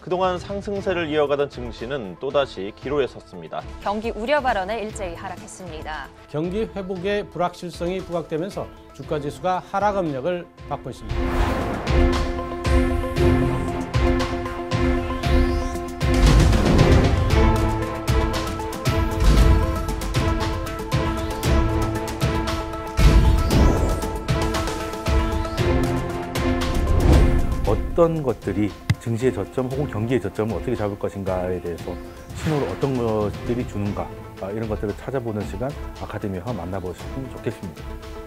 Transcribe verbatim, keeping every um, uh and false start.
그동안 상승세를 이어가던 증시는 또다시 기로에 섰습니다. 경기 우려 발언에 일제히 하락했습니다. 경기 회복의 불확실성이 부각되면서 주가 지수가 하락 압력을 받고 있습니다. 어떤 것들이 증시의 저점 혹은 경기의 저점을 어떻게 잡을 것인가에 대해서 신호를 어떤 것들이 주는가 이런 것들을 찾아보는 시간 아카데미와 만나보시면 좋겠습니다.